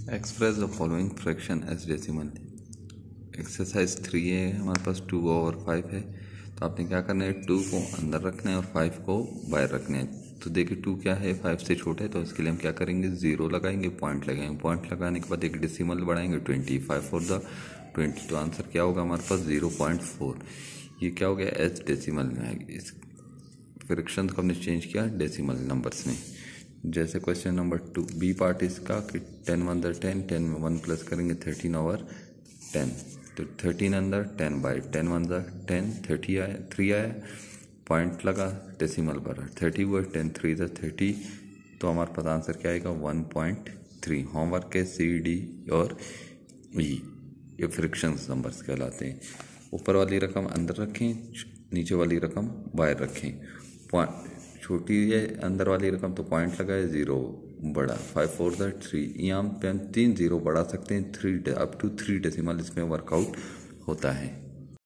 Express the following fraction as decimal. Exercise 3 है, हमारे पास 2/5 है। तो आपने क्या करना है, 2 को अंदर रखना है और 5 को बाहर रखना है। तो देखिए 2 क्या है, 5 से छोटा है, तो इसके लिए हम क्या करेंगे, 0 लगाएंगे, पॉइंट लगाएंगे। पॉइंट लगाने के बाद एक डेसिमल बढ़ाएंगे 25 फॉर द 20। तो आंसर क्या होगा हमारे पास 0.4। ये क्या हो गया, एच डेसिमल में आएगी। इस फ्रैक्शन को हमने चेंज किया डेसिमल नंबर्स में। जैसे क्वेश्चन नंबर 2 बी पार्ट इसका कि 10 1 10, 10 में 1 प्लस करेंगे 13/10। तो 13 अंदर 10 बाई 10 1 10, 30 आया, 3 आया, पॉइंट लगा, डेसिमल बढ़ा, 30 हुआ, 10 3 30। तो हमारे पास आंसर क्या आएगा 1.3। होमवर्क के सी डी और ई ये फ्रैक्शंस नंबर्स कहलाते हैं। ऊपर वाली रकम अंदर रखें, नीचे वाली रकम बाहर रखें। छोटी है अंदर वाली रकम तो पॉइंट लगाए, 0 बड़ा, 5 4 3। यहाँ पे हम 3 0 बढ़ा सकते हैं, 3 अप टू 3 डेसिमल इसमें वर्कआउट होता है।